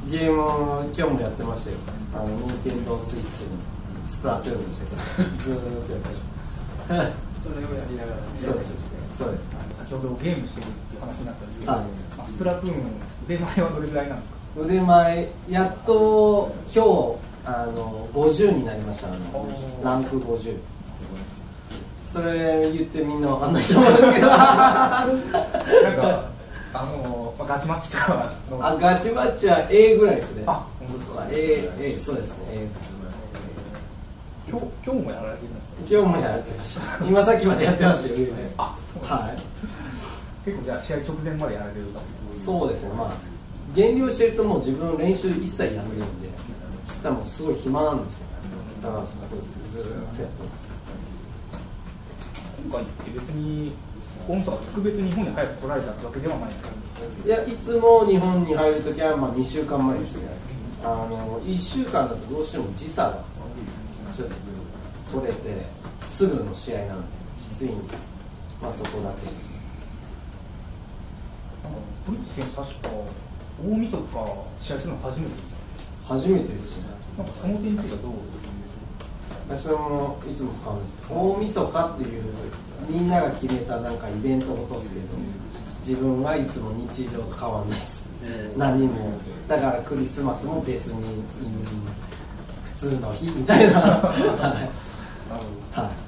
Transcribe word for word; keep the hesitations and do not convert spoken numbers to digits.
ゲーム今日もやってましたよ。あのニンテンドースイッチのスプラトゥーンでしたけど、ずーっとやってました。 それをやりながら、ね、 そうです。そうです。 先ほどゲームしてるっていう話になったんですけど、 はい、 まあ、スプラトゥーン腕前はどれぐらいなんですか？ 腕前やっと今日あのごじゅうになりました。あのランクごじゅう。それ言ってみんなわかんないと思うんですけど。なんかあの、まあ、ガチマッチとかのあガチマッチは A ぐらいですね。 あ、本当ですか。 A、A、そうですね。A 今日今日もやられてるんですか？ 今日もやってました。今さっきまでやってましたよ。 あ、そうなんですね。結構じゃあ試合直前までやられると。 そうですね。まあ減量してるともう自分練習一切やめるんで、だからもうすごい暇なんですよ。だからずっとやってます。 今回って別に大晦日特別日本に早く来られたわけではないですか？ いや、いつも日本に入るときはまあにしゅうかんまえですね。あのいっしゅうかんだとどうしても時差がちょっと取れてすぐの試合なのできついんで、まあそこだけです。 なんか堀内選手確か大晦日試合するの初めてですか？ 初めてですね。 なんかその点についてはどうですか？ それもいつも使うんです。大晦日っていうみんなが決めたなんかイベントのことですけど、自分はいつも日常と変わんないです。何にも。だからクリスマスも別に、うん、普通の日みたいな。はい。はい。